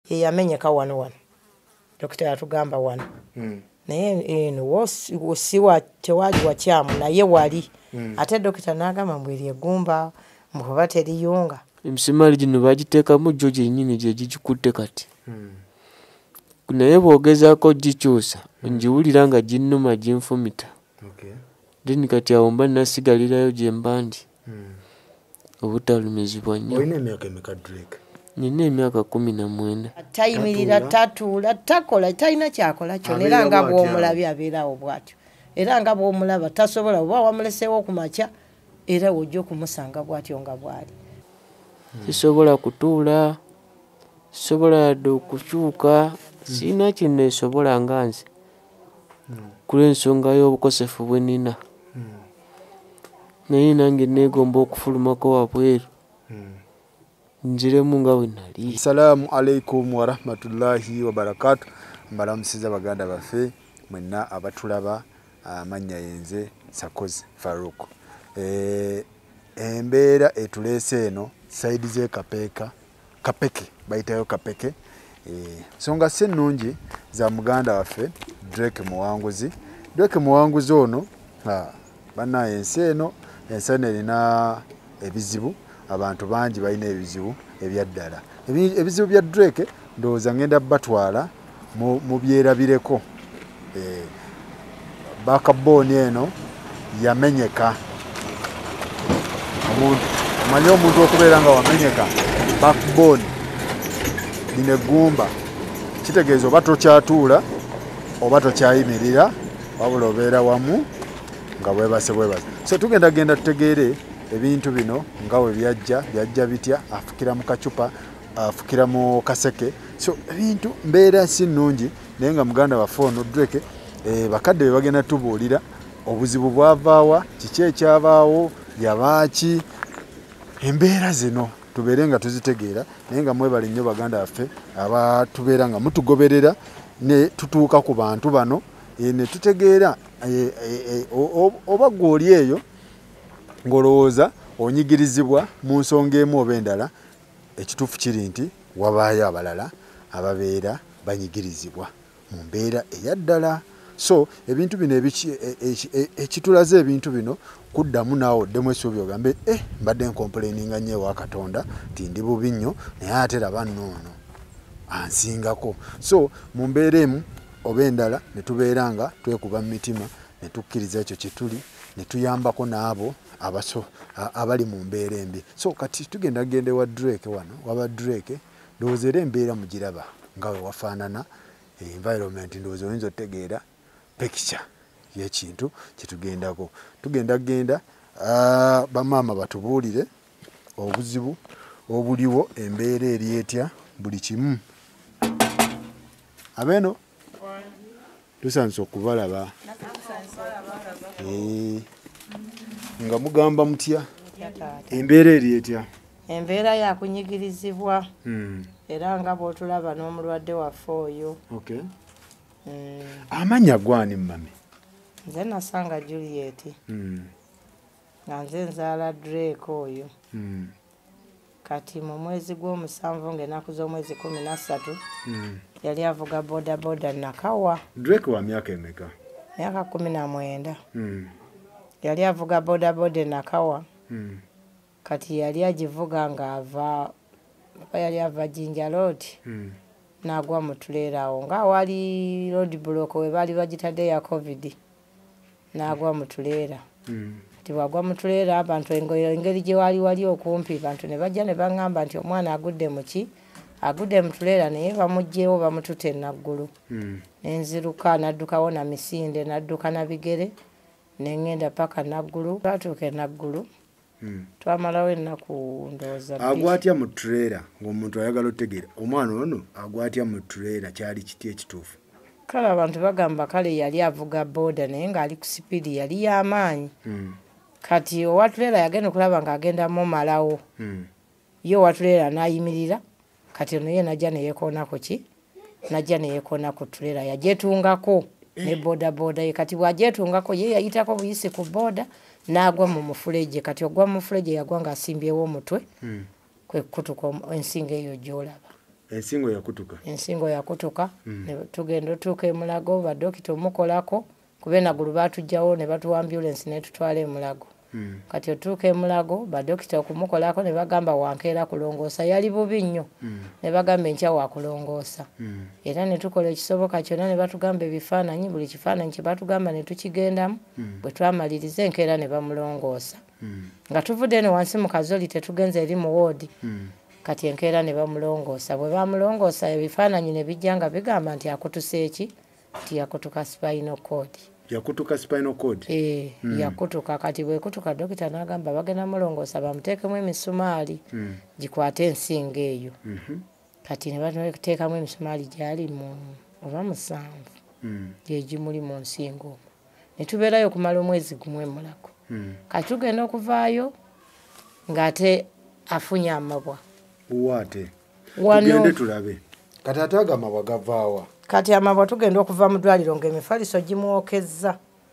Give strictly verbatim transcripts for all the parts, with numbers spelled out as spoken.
ye yamenyeka wano wano dokita yatugamba wano mm. naye eno wosi wosiwa tewali wakyamu naye wali mm. ate dokita nagamba mbweri egumba mkuba teriyunga emisimaali gino bagiteekamu gyo gyennyini gye gigikutte kati mm. naye bw'ogezaako gikyusa mm. ngiwulira nga ginnuma ginfumita okay. then kati awo mba nasigalirayo gye mba ndi mm. obutalumizibwa nnyo. Olina emyaka emeka Drake? Nina emyaka kumi na mwenda. Tayimirira tatula takola talina kyakola kyonna era nga bw'omulabye abeerawo bw'atyo era nga bw'omulaba tasobola oba wamuleseewo ku makya era wojja okumusanga bw'atyo nga bw'ali. Sisobola kutuula, sisobola yadde okukyuka, sirina kye neesobola nga nze kulw'ensonga y'obukosefu bwe nina. Naye nange neegomba okufulumako wabweru nziremu nga bwe nali. Assalamu alaikum wa rahmatullahi wa barakatuh. Mbalamusiza baganda baffe mwenna abatulaba, amannya yenze Sakozi Faruku. Eh, embeera etuleese eno saidi ze kapeeka kapeke bayitayo kapeke eh, songa si nnungi za muganda waffe Drake Muwanguzi. Drake Muwanguzi ono ha, bana ensi eno ensi eno erina ebizibu, abantu bangi balina ebizibu ebyaddala. Ebizibu bya Drake ndowooza ngenda batwala mu byerabireko. Eh, backbone eno yamenyeka. Omuntu manyi omuntu okubeera nga wamenyeka backbone dinegumba kitegeeza oba tokyatuula oba tokyayimirira wabula obeera wamu nga bwebase bwebase. So tugenda genda tutegeere ebintu bino nga bwe byajja byajja bitya, afukira mu kacupa, afukira mu kaseke. So ebintu mbeera si nnungi naye nga muganda waffe ono Drake eh, bakadde be bagenda tubuulira obuzibu bwavaawa, kiki ekyabaawo, yabaaki, embeera zino tubeere nga tuzitegeera naye nga mwebale nnyo baganda baffe abatubeera nga mutugoberera ne tutuuka ku bantu bano e, ne tutegeera e, e, e, oba gw'oli eyo ng'olowooza onyigirizibwa mu nsonga emu oba endala, ekituufu kiri nti wabaayo abalala ababeera banyigirizibwa mu mbeera eyaddala. So ebintu bino ekitulaze ebintu bino kuddamu naawe oddemu essuubi ogambe eh mbadde nkomplaininga nnyo ewa Katonda nti ndi bubi nnyo naye ate laba nnoono ansingako. So mu mbeera emu oba endala ne tubeera nga twekuba mu mitima ne tukkiriza ekyo kye tuli ne tuyambako n'abo abaso abali mu mbeera embi. So kati tugenda gende wa Drake wano waba Drake ndowooza era embeera mugiraba nga we wafaanana environment ndowooza oyinza otegeera picture y'ekintu kyetugendako. Tugenda genda uh, bamaama batubuulire obuzibu obuliwo, embeera eri etya, buli kimu. Abeno tusanise okubalaba eh, nga mugamba mutya embeera eri etya? Embeera ya kunyigirizibwa mm. era nga bw'otulaba n'omulwadde waffe oyo. Okay. Mm. Amanya gwani mami? Nze nasanga Juliet. Mm. Nga nze nzaala Drake oyo. Mm. Kati mu mwezi gw'omusanvu ng'ennaku z'omwezi kumi na ssatu mm. yali avuga boda boda Nakawa. Drake wa myaka emeka? Myaka kumi na mwenda. Mm. Yali avuga boda boda Nakawa. Mm. Kati yali agivuga ng'ava yali ava Jinja Road. Mm. N'agwa mu tuleera awo nga wali road block we baali bagitadde ya covid n'agwa mu tuleera. Mm. Kati bwagwa mu tuleera abantu engeri gye wali wali okumpi bantu ne bajja ne baŋŋamba nti omwana agudde mu ki agudde mu tuleera naye bamuggyeewo bamutute naggulu. Mm. Nenziruka naddukawo na misinde nadduka na bigere neŋŋenda paka naggulu twatuuke naggulu. Mm. Twamalawo ennaku ndowooza agwatya mu tuleera ng'omuntu ayagala otegeera omwana ono agwatya mu tuleera kyali kiti ekituufu? Kale abantu bagamba kale yali avuga boda naye ng'ali ku sipiidi yali y'amaanyi. Mm. Kati owa tuleera yagenda okulaba ng'agenda mumalawo. Mm. Ye owa tuleera n'ayimirira kati ono ye najja ne yeekoonako ki najja ne yeekoona ku tuleera yagyeetungako ne boda boda ye. Kati bw'agyeetungako ye yayitako buyisi ku boda n'agwa mu mufuleje. Kati ogwa mu mufuleje yagwa ng'asimbyewo omutwe. Mm. Kwe kutuka ensinga eyo gy'olaba. ensingo yakutuka ensingo yakutuka ne tugenda tuka emulago ba dokita omukolako kube nagulu batujjawo ne batuwa ambulance ne tutwala emulago kati otuka emulago ba dokita okumukolako ne bagamba wankeera kulongoosa yali bubi nnyo ne bagamba enkya wa kulongoosa era ne tukola ekisoboka kyonna ne batugamba ebifaananyi buli kifaananyi kye batugamba ne tukigendamu bwe twamaliriza enkeera ne bamulongoosa nga tuvudde eno wansi mu kazoli tetugenze eri mu woodi kati enkeera ne bamulongoosa bwe bamulongoosa ebifaananyi ne bijja nga bigamba nti akutusa eki nti yakutuka spinal cord yakutuka spinal cord eh mm. yakutuka kati bwe kutuka dokita n'agamba bagenda mulongoosa bamuteekemu emisumaali mm. gikwate ensinga eyo mm -hmm. kati ne bateekamu emisumaali gyali mu oba musanvu mm. gyegimuli mu nsingo ne tubeerayo okumala omwezi gumu emulako mm. kati tugenda okuvaayo ng'ate afunye amabwa wate tugende tulabe kati ate aga amabwa gavaawa kati amabwa tugenda okuva mu ddwaliro ng'emifaliso gimwokezza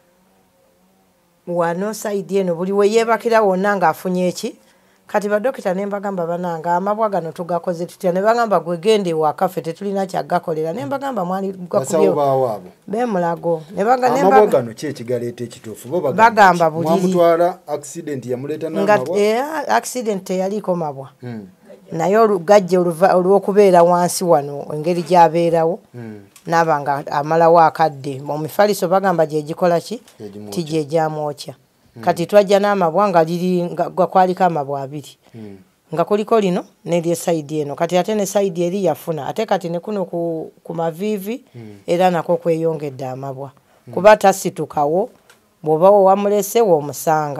wano saidi eno buli we yeebakira wonna ng'afunye eki kati badokita ne mbagamba bananga amabwa gano tugakoze tutya ne bagamba gwegende wakaffe tetulina kyagakolera ne mbagamba mwali gakubyewo bemulago ne bagamba amabwa gano ki ekigaleeta ekituufu bo bagamba buli mwamutwala accident yamuleeta n'amabwa nga accident teyaliko mabwa hmm. naye olugajja olw'okubeera wansi wano engeri gy'abeerawo mm. n'abanga amalawo akadde mu mifaliso bagamba gye gikola ki ti gye gyamwokya mm. kati twajja n'amabwa nga liri gakwaliko amabwa abiri mm. nga kuliko lino n'eryesayidi eno kati ate ne sayidi eri yafuna ate kati ne kuno ku, ku maviivi mm. era nako kweyongedde amabwa mm. kuba tasitukawo bw'oba wamulese w'omusanga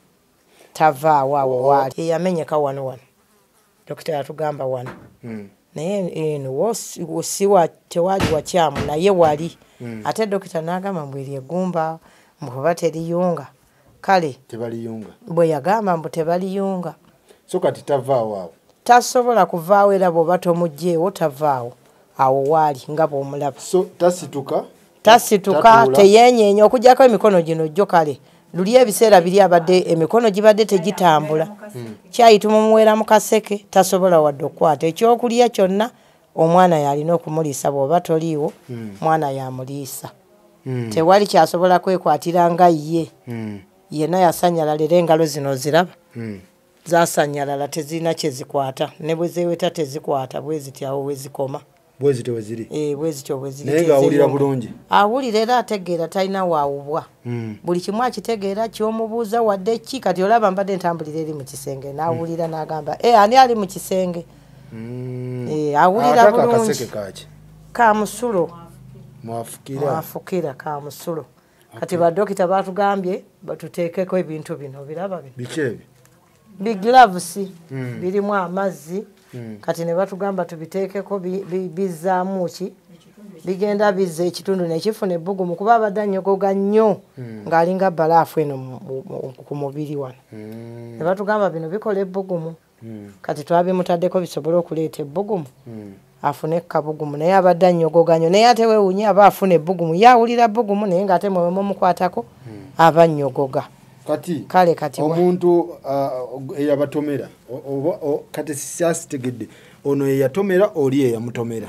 tavaawo awo waali eyamenyeka wano wano dokita yatugamba wano mm. naye eno wosiwa tewali wakyamu naye wali mm. ate dokita n'agamba mbu eryegumba mbuba teriyunga kale tebaliyunga bwe yagamba mbu tebaliyunga so kati tavaawo awo tasobola kuvaawo era bw'oba tomugjeewo tavaawo awo waali nga bw'omulaba so tasituka tasituka teyenyeenya okugyako emikono gino jjo kale luli ebiseera biri abadde emikono gibadde tegitambula mm. kyayituma muwera mu kaseke tasobola wadde okukwata ekyokulya kyonna omwana yalina okumuliisa bw'oba toliiwo mm. mwana yamuliisa mm. tewali kyasobola kwekwatira nga ye mm. yenna yasanyalala era engalo zino ziraba mm. zasanyalala tezirina kyezikwata ne bwe zeeweta tezikwata bwe zityawo we zikoma bwezi tewe ziri eh bwezi tewe ziri naye awulira bulungi awulira era ategeera talina waawubwa mm. buli kimu akitegeera ky'omubuuza wadde ki kati olaba mbadde ntambulira eri mu kisenge n'awulira mm. n'agamba eh ani ali mu kisenge mm. eh awulira bulungi akaseke kaki ka musulo mwafukira mwafukira ka musulo okay. kati badokita batugambye batuteekeko ebintu bino biraba bino bichebi big gloves mm. birimu amazzi Mm. kati ne batugamba tubiteekeko bizaamu ki bigenda bizza ekitundu nekifuna ebbugumu kuba abadde anyogoga nnyo mm. ng'alinga balaafu eno ku mubiri wano mm. ne batugamba bino bikola ebbugumu mm. kati twabimutaddeko bisobole okuleeta ebbugumu mm. afune kabugumu naye abadde anyogoga nnyo naye ate weewunye aba afuna ebbugumu ye awulira bbugumu naye ng'ate mwe mumukwatako mm. aba nnyogoga kati kale kati omuntu uh, eyabatomera kati sisitegedde ono eyatomera oli eyamutomera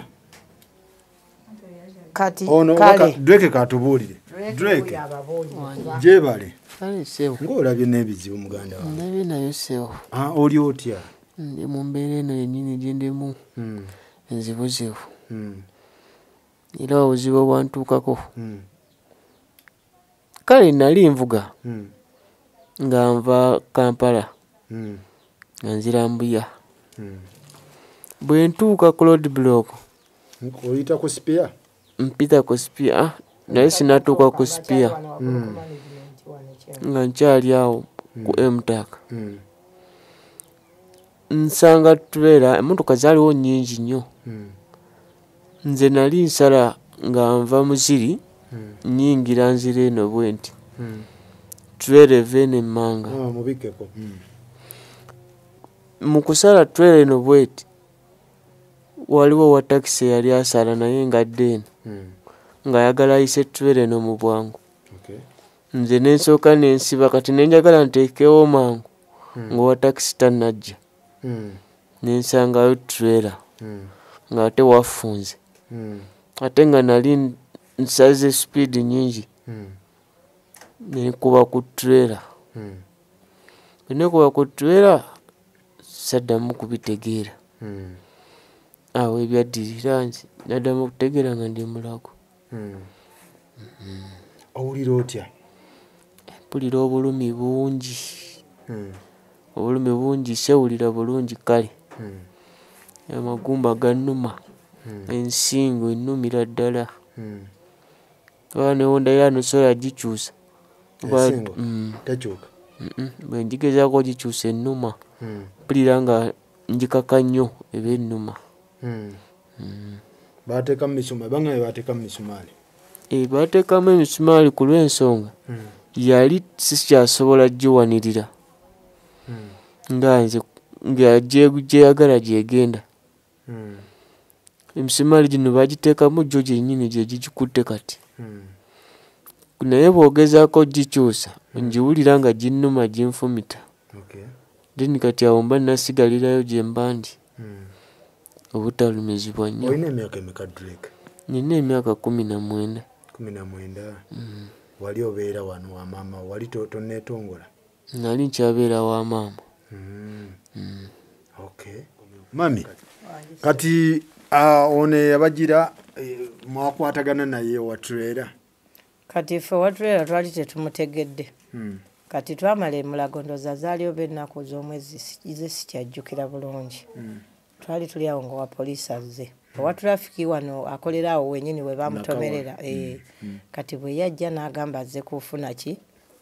kati ono kale Drake katubuulire Drake jebale kale sewo ng'olabye n'ebizibu muganda wange ndabe nayo sewo ah oli otya ndi mu mbeera eno yennyini gye ndimu mm. enzibuzibu mm. era obuzibu obwantuukako mm. kale nali nvuga mm. nga nva Kampala mm. nga nzira Mbuya mm. bwe ntuuka ku road block oyita ku spia mpita ku spia naye sinatuuka ku spia mm. nga nkyali awo ku emtaka mm. nsanga tubeera emmotoka zaaliwo nnyingi nnyo mm. nze nali nsala nga nva muziri mm. nnyingira nzira eno bwe nti mm. twere vene manga ah mubikeko mm. mukusala twere no bweti waliwo wa taxi yali asala naye nga deni mm. nga yagala ise twere no mu bwangu okay. nze nensoka nensiba kati nenjagala nteekewo mangu mm. ngo wa taxi tanajja mm. nensanga twere mm. ng'ate wafunze Mm. ate nga nali nsaze speed nyingi Mm. nenkuba ku trailer Mm. nekuba ku trailer saddamu kubitegeera Mm. awo ebyaddirira nti naddamu okutegeera nga ndi mulago. Mm. Owulira otya? Mpulira obulumi bungi Mm. obulumi bungi sewulira bulungi kale Mm. amagumba gannuma ensingo ennumira ddala Mm. oba newonda yano soya gikyusa Ensingo tekyuka bwe njigezaako ogikyusa ennuma Mm. mpulira nga njikaka nnyo eba ennuma. Mm. Bateeka mu misumaali bangaye bateeka mu misumaali E, bateekamu emisumaali ku lw'ensonga Mm. yali sikyasobola giwanirira Mm. nga nze nga gyeyagala gyegenda. Mm. Emisumaali gino bagiteekamu gyo gyennyini gye gigikutte kati Mm. naye bw'ogezaako gikyusa ngiwulira nga ginnuma ginfumita. Okay. Then kati awo mba nasigalirayo gye mba ndi Mm. obutalumizibwa nnyo. Olina emyaka emeka Drake? Nina emyaka kumi na mwenda. kumi na mwenda. Mm. Wali obeera wano wa maama wali tonneetongola? Nali nkyabeera wa maama. Mm. Mm. Okay. Mami kati uh, ono yabagira eh, mwakwatagana naye wa trailer? Kati ffe wa trailer twali tetumutegedde. Mm. Kati twamala emulago ndoza zaaliyo b'ennaku z'omwezi ze sikyajjukira bulungi. Mm. Twali tuli awo nga wa poliisi azze owa trafiki wano akolera awo wenyini we bamutomerera. E, mm. Kati bwe yajja n'agamba azze kufuna ki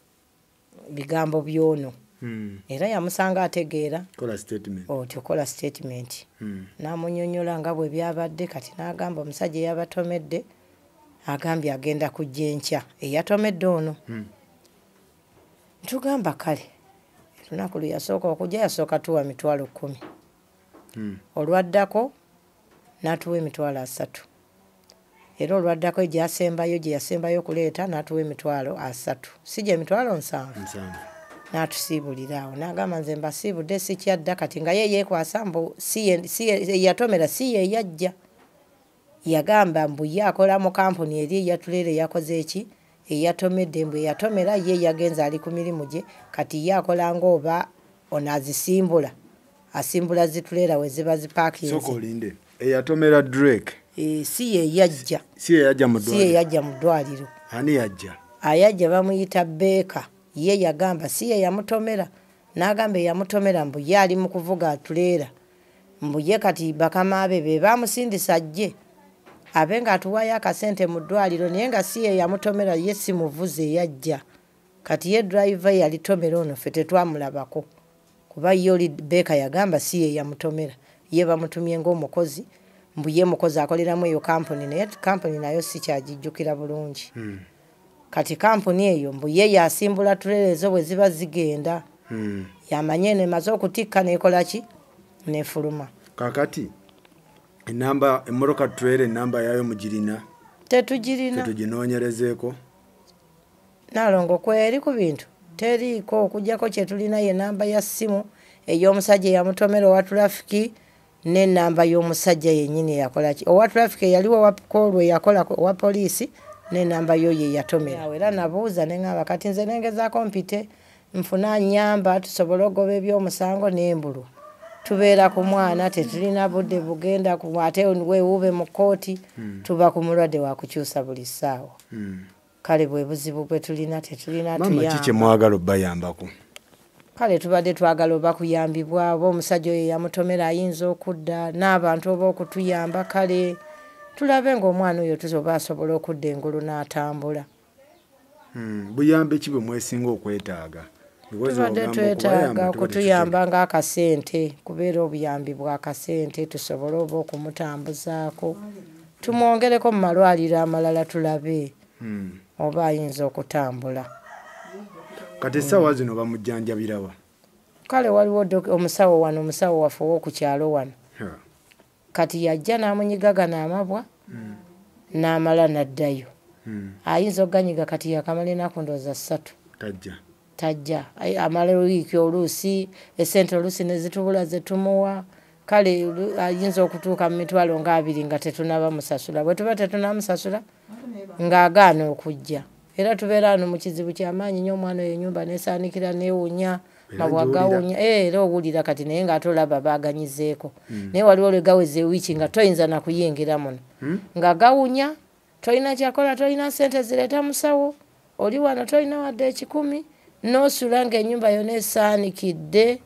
bigambo byono. Mm. Era yamusanga ategeera kola statement otyo kola statement. Mm. N'amunyonnyola nga bwe byabadde kati n'agamba omusajja yabatomedde agambye agenda kujja enkya eyatomedde ono. Mm. Tugamba kale lunaku lwe yasooka okujja yasooka tuwa mitwalo kkumi. Mm. Olwaddako n'atuwa emitwalo asatu era olwaddako gyasembayo gye yasembayo okuleeta n'atuwa emitwalo asatu si gye emitwalo nsanvu. N'atusiibulira awo n'agamba nze mbasiibudde sikyadda kati nga ye yeekwasa mbu si yatomera si ye yajja yagamba mbu ye akola mu kampuni eri eyatulere yakoze eki eyatomedde mbu eyatomera ye yagenza ali ku mirimu gye kati ye akola ng'oba ono azisimbula asimbula zitulera we ziba zipaakinze. Soko olinde eyatomera Drake e, si ye yajja si ye yajja mu ddwaliro. Si ye yajja mu ddwaliro. Ani yajja? Ayajja bamuyita Beeka ye yagamba si ye yamutomera n'agamba eyamutomera mbu ye ali mu kuvuga atulera mbu ye kati bakamaabe be bamusindisa ajje abe nga atuwaayo akasente mu ddwaliro naye nga si ye yamutomera ye si muvuze yajja kati ye driver yalitomera ono ffe tetwamulabako kuba ye oli Beeka yagamba si ye yamutomera ye bamutumye ng'omukozi mbu ye mukozi akoleramu eyo kampuni naye kampuni nayo si kyagijjukira bulungi. Mm. Kati kampuni eyo mbu ye yasimbula tulere ezo bwe ziba zigenda. Mm. Yamanye nemaze okutikka nekola ki nefuluma. Kakati enamba emmoroka tulere enamba yayo mugirina? Tetugirina. Tetuginoonyerezeeko? Nalongo kweri ku bintu teriiko okujjako kye tulina ye namba ya ssimu ey'omusajja yamutomera owa trafiki n'enamba y'omusajja yennyini yakola ki owa trafiki yaliwo wakolwe yakola wa poliisi n'enamba yo ye yatomera. Era nabuuza ne ngamba kati nze nengezaako mpite nfuna nnyamba tusobole ogoba eby'omusango n'embulu tubeera ku mwana tetulina budde bugenda ku ate weewuube mu kkooti. Mm. Tuba ku mulwadde wa kukyusa buli ssaawa. Mm. Kale bwe buzibu bwe tulina tetulina tuyamba. Mama kiki mwagala obbayambako? Kale tubadde twagala oba kuyambibwa oba omusajja oyo yamutomera ayinza okudda n'abantu oba okutuyamba kale tulabe ng'omwana oyo tuzoba asobola okudda engulu n'atambula. Hmm. Buyambe ki bwe mwesinga okwetaaga? Tubadde twetaaga okutuyamba ng'akasente kubeera obuyambi bw'akasente tusobole oba okumutambuzaako tumwongereko mu malwaliro amalala tulabe. Hmm. Oba ayinza okutambula. Kati essaawa zino bamujjanjabirawa? Kale waliwo omusawo wano omusawo waffe ow'oku kyalo wano. Yeah. Kati yajja n'amunyigaga n'amabwa. Mm. N'amala n'addayo. Mm. Ayinza okuganyiga kati yakamala ennaku ndowooza ssatu. Tajja. Tajja. Amala wiiki oluusi essente oluusi ne zitubula ze tumuwa kale ayinza okutuuka mu mitwalo nga abiri nga tetunaba musasula. Bwe tuba tetunamusasula ng'agaana okujja. Era tubeera wano mu kizibu ky'amaanyi nnyo. Omwana oyo ennyumba neesaanikira neewunya mabwa gawunya era owulira kati naye ng'ate olaba baaganyizeeko. Naye waliwo lwe gaweza ewiiki nga toyinza na kuyingira muno nga gawunya, tolina kyakola, tolina ssente zireeta musawo, oli wano tolina wadde ekikumi, n'osula ng'ennyumba yonna esaanikidde.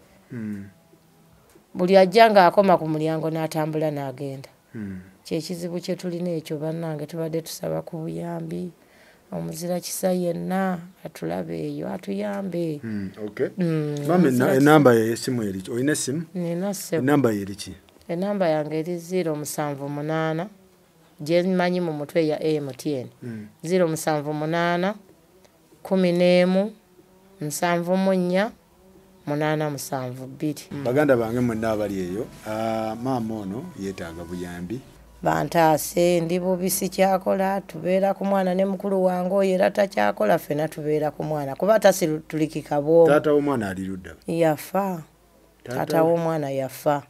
Buli ajja ng'akoma ku mulyango n'atambula n'agenda. Kyekizibu kye tulina ekyo bannange, tubadde tusaba ku buyambi. Omuzira kisa yenna atulabe eyo atuyambe. Mama, enamba y'essimu eri ki? Olina essimu? Nina ssimu. Enamba y'eri ki? Enamba yange eri zero musanvu munaana gye mmanyi mu mutwe ya M T N. zero musanvu munaana kumi n'emu nsanvu mu nnya munaana musanvu bbiri. Baganda bange mwenna abali eyo, maama ono yeetaaga buyambi. Bantaase ndi bubi sikyakola, tubeera ku mwana ne mukulu wange oyo era takyakola, ffenna tubeera ku mwana kuba tasitulikika bw'omu. Taata w'omwana ali ludda? Yafa. Taata w'omwana yafa.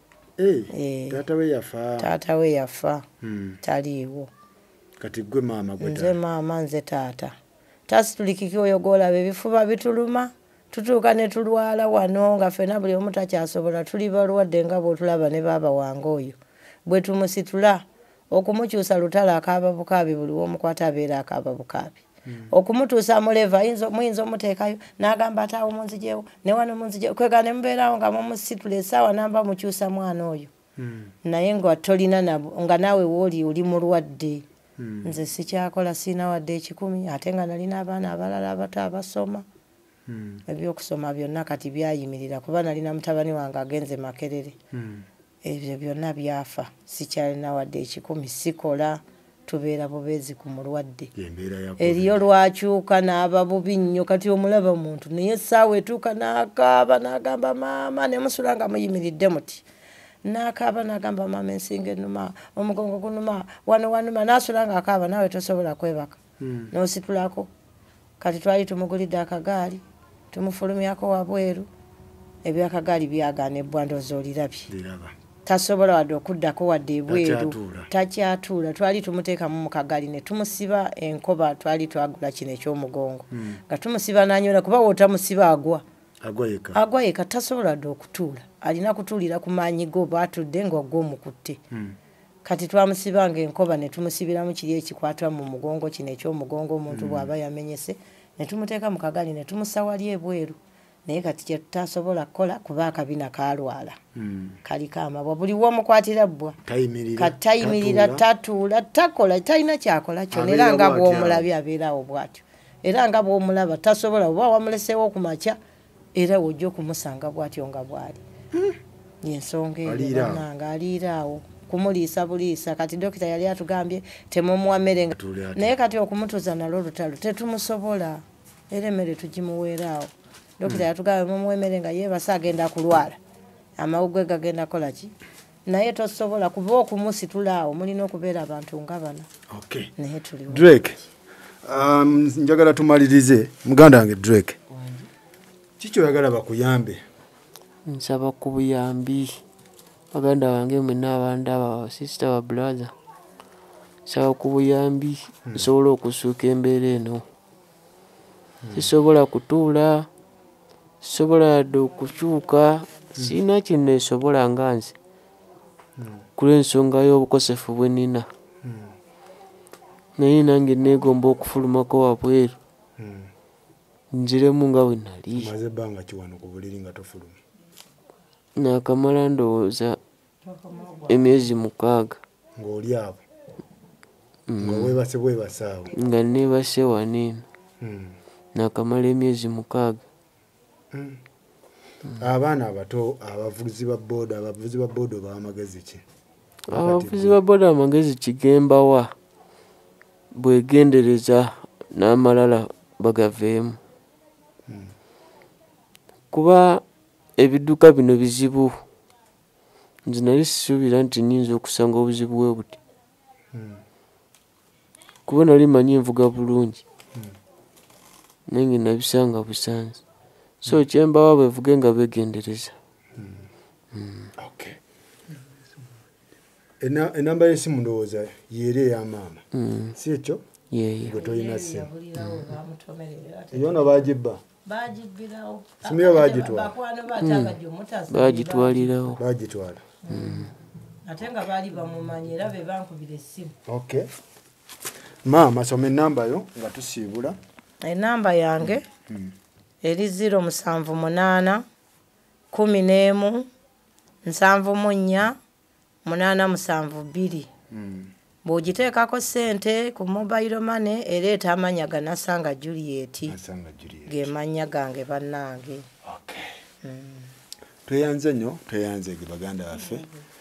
Taata we yafa? Taata we yafa. Taliiwo. Kati gwe maama gwe? Nze maama, nze taata. Tasitulikika oyo gw'olaba ebifuba bituluma, tutuuka ne tulwala wano nga ffenna buli omu takyasobola, tuli balwadde nga bw'otulaba ne baaba wange oyo. Bwe tumusitula okumukyusa lutalo akaaba bukaabi, buli w'omukwata abeera akaaba bukaabi. Okumutuusa muleva muyinza omuteekayo n'agamba ataawo munzijeewo ne wano munzijeewo, kwega ne mubeerawo nga mumusitula essaawa namba mukyusa mwana oyo. Naye nga tolina nga naawe wooli oli mulwadde. Nze sikyakola, siina wadde ekikumi, ate nga nalina abaana abalala abato abasoma. Ebyokusoma byonna kati byayimirira kuba nalina mutabani wange agenze Makerere. Ebyo byonna byafa, sikyalina wadde ekikumi, sikola, tubeera bubeezi ku mulwadde. Eriyo lwakyuka n'aba bubi nnyo, kati omulaba muntu naye essaawa etuuka n'akaaba n'agamba maama, ne musula nga muyimiridde muti. N'akaaba n'agamba maama ensinga ennuma, omugongo gunuma, wano wanuma, n'asula ng'akaaba, naawe tosobola kwebaka. N'ositulako. Kati twali tumugulidde akagaali, tumufulumyako wabweru, ebyakagaali byagaana ebbwa ndowooza olirabye. Tasobola wadde okuddako wadde ebweru, takyatuula. Twali tumuteekamu mu kagaali ne tumusiba enkoba, twali twagula kino eky'omugongo nga tumusiba n'anyola kuba w'otamusiba agwa. Agwa yeka, tasobola wadde okutuula, alina kutuulira ku maanyi go baatudde ng'ogwo omukutte. Kati twamusibanga enkoba ne tumusibiramu kiri ekikwatwa mu mugongo kino eky'omugongo omuntu bw'aba yamenyese, ne tumuteeka mu kagaali ne tumussa wali ebweru. Naye kati kye tutasobola kukola kuba akabina kaalwala. Kaliko amabwa, buli w'omukwatira bbwa. Kati tayimirira, tatuula, takola, talina kyakola kyonna, era nga bw'omulabye abeerawo bw'atyo. Era nga bw'omulaba tasobola, oba wamuleseewo ku makya era wojja okumusanga bw'atyo nga bw'ali. Y'ensonga eyo bannange, aliiraawo. Kumuliisa buliisa, kati dokita yali atugambye temumuwa mmere, naye kati okumutuuza nalwo olutalo tetumusobola, era emmere tugimuweeraawo. Dokita yatugambye mumuwa emmere nga yeebase agenda kulwala, amawuggwe gagenda kola ki, naye tosobola kuba okumusitula awo, mulina okubeera abantu nga bano. Naye tuli Drake, njagala tumalirize. Muganda wange Drake, kiki oyagala bakuyambe? Nsaba ku buyambi baganda wange mwenna abandaba, sister wa brother, nsaba ku buyambi nsobola okusuuka embeera eno. Sisobola kutuula, sisobola yadde okukyuka, siina kinneesobola nga nze kulw'ensonga y'obukosefu bwe nina. Naye nange neegomba okufulumako wabweru nziremu nga bwe nali. Omaze ebbanga ki wano ku buliri nga tofuluma? Naakamala ndowooza emyezi mukaaga. Ng'oli awo? Nga weebase bwebase awo? Nga neebase wano eno. Naakamala emyezi mukaaga. Abaana abato abavuzi ba booda, abavuzi ba booda obawa magezi ki? Abavuzi ba booda amagezi kigembawa bwegendereza n'amalala bagaveemu. Kuba ebidduka bino bizibu, nze nali sisuubira nti nnyinza okusanga obuzibu bwe buti. Kuba nali manyi nvuga bulungi naye nga nabisanga busanze. So kyembawa bevuge nga begendereza. ena enamba y'essimu ndowooza yeere ya maama si ekyo yeeyo gwe toyina ssimu yona bagibba bagibbirawo simu yo bagitwala bakwano batagajo mutazi bagitwalirawo bagitwala ate nga baali bamumanyi era be bankubira essimu. Okay, maama soma enamba yo nga tusiibula. Enamba yange eri ziro musanvu munaana kumi n'emu nsanvu mu nnya munaana musanvu bbiri. Bw'ogiteekako ssente ku mobile money ereeta amanya ga Nasanga Juliet ge mannya gange bannange. Tweyanze nnyo tweyanze ge baganda baffe.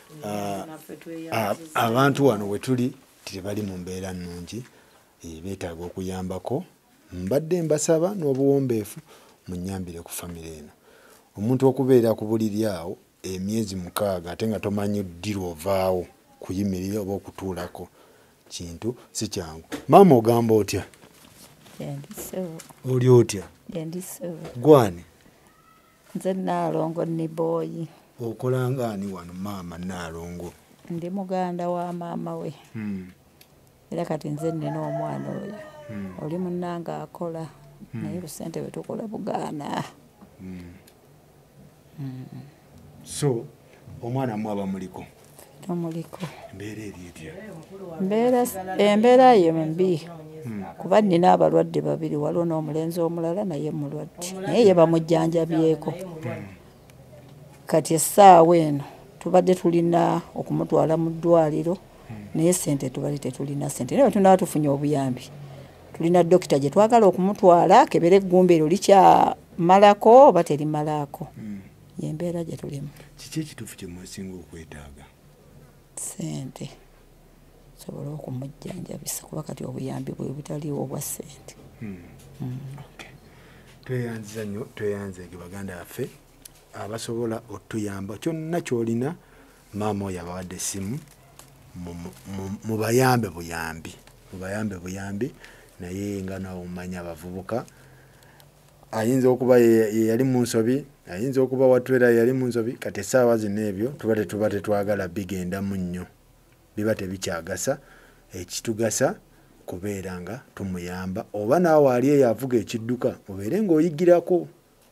Abantu wano we tuli tebali mu mbeera nnungi beetaaga okuyambako. Mbadde mbasaba n'obuwombeefu munnyambire ku famire eno. Omuntu okubeera ku buliri awo emyezi mukaaga ate nga tomanyi ddi lw'ovaawo kuyimirira oba okutuulako kintu si kyangu. Maama ogamba otya? Oli otya? Gwani? Nze Naalongo ni boyi. Okola ngaani wano maama Naalongo? Ndi muganda wa maama we. Era kati nze nnina omwana oyo. Oli munnange akola naye busente bwe tukola bugaana. So omwana mwaba muliko? Tomuliko. Mbeera eri etya? Mbeera embeera ye mbi kuba nnina abalwadde babiri waliwo n'omulenzi omulala naye mulwadde naye ye bamujjanjabyeko. Kati essaawa eno tubadde tulina okumutwala mu ddwaliro naye ssente tubali tetulina ssente naye tunaba tufunye obuyambi. Tulina dokita gye twagala okumutwala kebere eggumba eryo likyamalako oba terimalako. Yembeera gye tulimu. Kiki ekituufu kye mwesinga okwetaaga? Ssente sobola okumujjanjabisa kuba kati obuyambi bwe butaliwo obwa ssente. Tweyanziza nnyo tweyanze ge baganda baffe abasobola otuyamba kyonna kyolina maama oyo abawadde essimu mubayambe buyambi mubayambe buyambi naye nga nawe omanya abavubuka ayinza okuba ye yali mu nsobi ayinza okuba watwera yali mu nsobi kati essaawa zino ebyo tuba tetuba tetwagala bigendamu nnyo biba tebikyagasa ekitugasa kubeera nga tumuyamba oba naawe ali eyo avuga ekidduka obeere ng'oyigirako.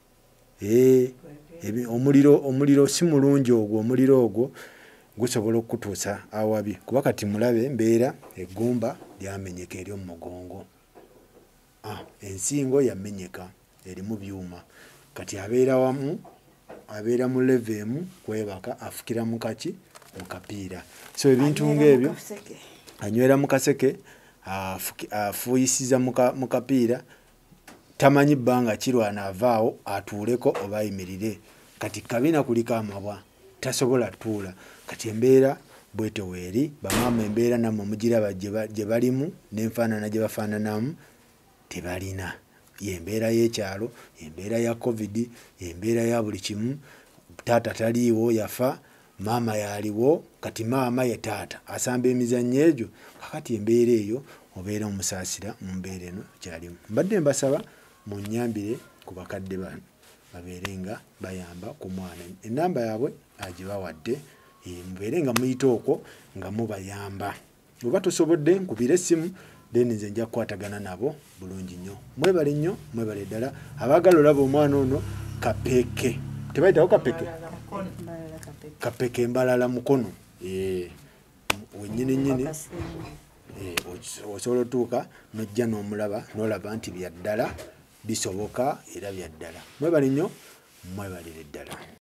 Omuliro omuliro si mulungi ogwo omuliro ogwo gusobola okutuusa awabi kuba kati mulabe embeera eggumba lyamenyeka eri omu mugongo. Ensingo yamenyeka erimu byuma kati abeera wamu abeera mu leve emu kwebaka afukira mu kaki mu kapiira. So ebintu ng'ebyo anywera mu kaseke afuuyisiza mu kapiira tamanyi bbanga kirwana avaawo atuuleko oba ayimirire kati kabina kuliko amabwa tasobola tuula kati embeera bwete weeri bamaama embeera nammwe mugiraba gye balimu n'enfaanana gye bafaananamu tebalina. Yembeera y'ekyalo embeera ya covid embeera ya buli kimu. Taata taliiwo yafa maama yaliwo kati maama ye taata asamba emizannyo egyo kakati embeera eyo obeera omusaasira mu mbeera eno kyalimu. Mbadde mbasaba munnyambire ku bakadde bano babeere nga bayamba ku mwana. Enamba yaabwe agibawadde mubeere nga muyita okwo nga mubayamba. Oba tosobodde nkubira essimu then nze nja kukwatagana nabo bulungi nnyo. Mwebale nnyo mwebale ddala abaagala olaba omwana ono kapeke tebayitawo kapeke kapeke mbalala mukono wennyini nnyini osobola otuuka nojja n'omulaba n'olaba nti bya ddala bisoboka era bya ddala. Mwebale nnyo mwebalire ddala.